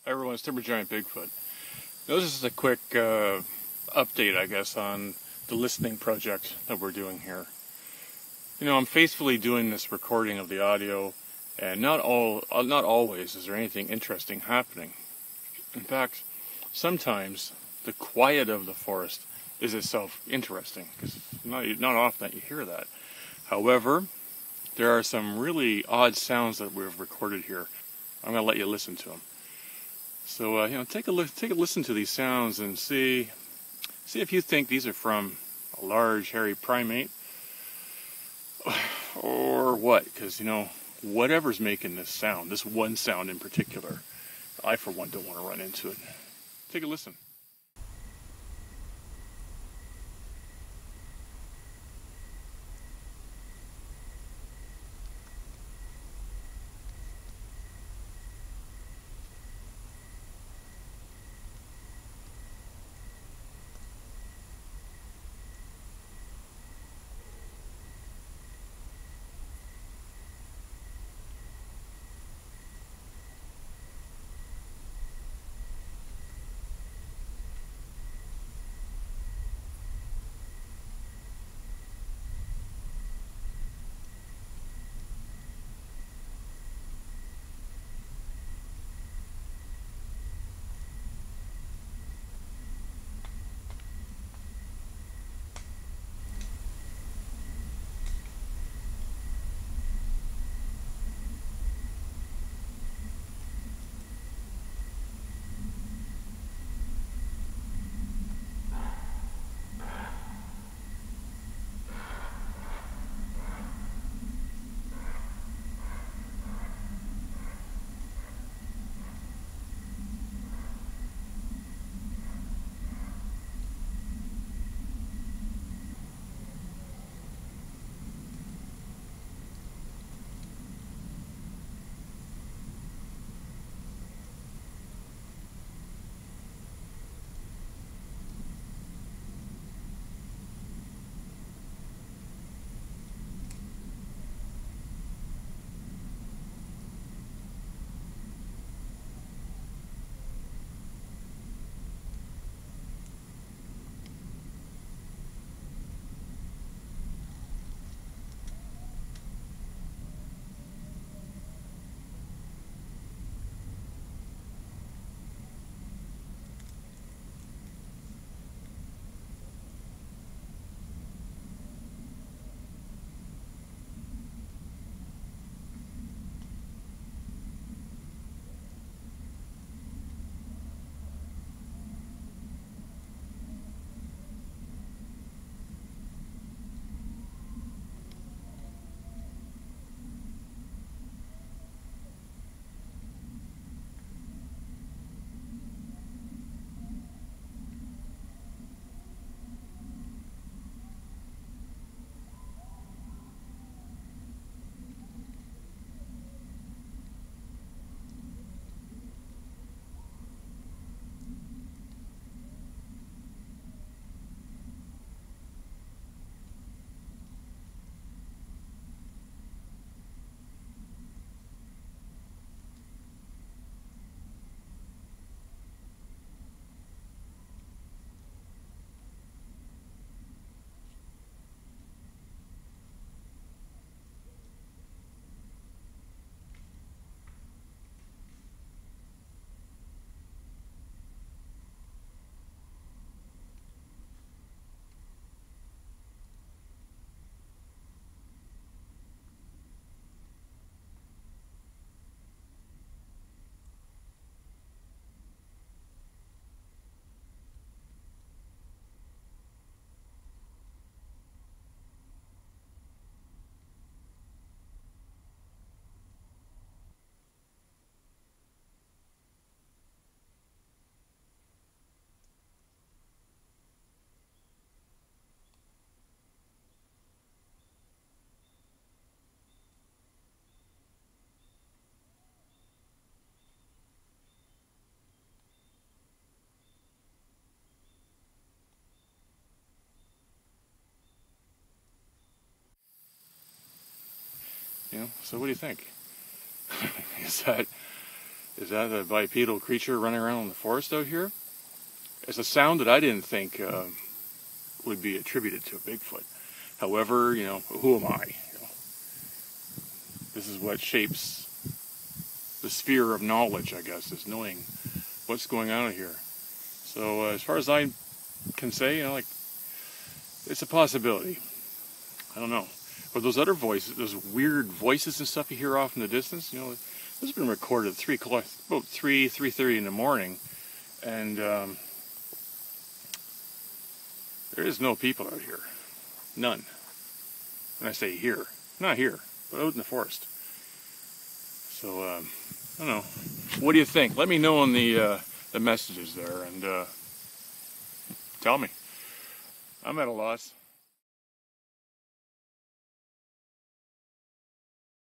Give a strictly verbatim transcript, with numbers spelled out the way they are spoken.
Hi everyone, it's Timbergiant Bigfoot. Now, this is a quick uh, update, I guess, on the listening project that we're doing here. You know, I'm faithfully doing this recording of the audio, and not all, uh, not always is there anything interesting happening. In fact, sometimes the quiet of the forest is itself interesting, because not, not often that you hear that. However, there are some really odd sounds that we've recorded here. I'm going to let you listen to them. So, uh, you know, take a look, take a listen to these sounds and see, see if you think these are from a large, hairy primate, or what. Because, you know, whatever's making this sound, this one sound in particular, I, for one, don't want to run into it. Take a listen. You know, so what do you think? Is that Is that a bipedal creature running around in the forest out here? It's a sound that I didn't think uh, would be attributed to a Bigfoot. However, you know, who am I? You know, this is what shapes the sphere of knowledge, I guess, is knowing what's going on here. So uh, as far as I can say, you know, like, it's a possibility. I don't know. But those other voices, those weird voices and stuff you hear off in the distance, you know, this has been recorded at three o'clock, about three, three thirty in the morning, and um, there is no people out here, none. When I say here, not here, but out in the forest. So um, I don't know. What do you think? Let me know in the uh, the messages there, and uh, tell me. I'm at a loss.